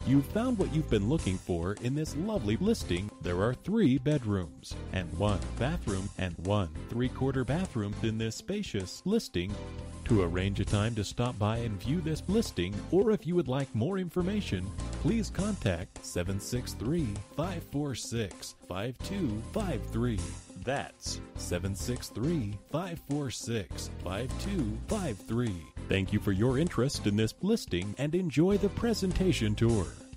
You've found what you've been looking for in this lovely listing. There are 3 bedrooms and 1 bathroom and 1 3/4 bathroom in this spacious listing. To arrange a time to stop by and view this listing, or if you would like more information, please contact 763-546-5253. That's 763-546-5253. Thank you for your interest in this listing and enjoy the presentation tour.